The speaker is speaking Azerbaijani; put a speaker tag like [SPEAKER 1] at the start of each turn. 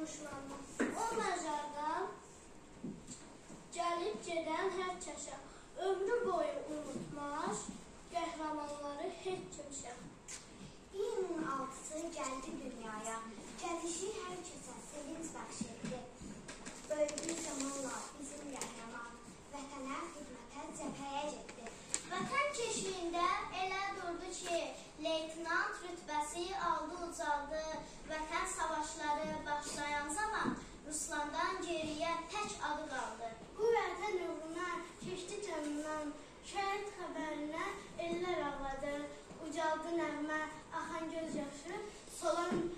[SPEAKER 1] quşlarına. O məzardan gəlib gedən hər kəsə ömrü boyu unutmaz, qəhrəmanları heç kimsə.
[SPEAKER 2] İyunun 6-sı gəldi dünyaya, gəlişi hər kəsə sevinç bəxş etdi. Böyüdü zamanla bizim qəhrəman, vətənə xidmətə cəbhəyə getdi.
[SPEAKER 1] Vətən keşiyində elə durdu ki, leytenant rütbəsi aldı ucaldı. Vətən savaşları başlayan zaman Ruslandan geriyə tək adı qaldı. Bu vətən uğruna keçdi canından, şəhid xəbərinə ellər ağladı. Ucaldı nəğmə, axan göz yaşı, solan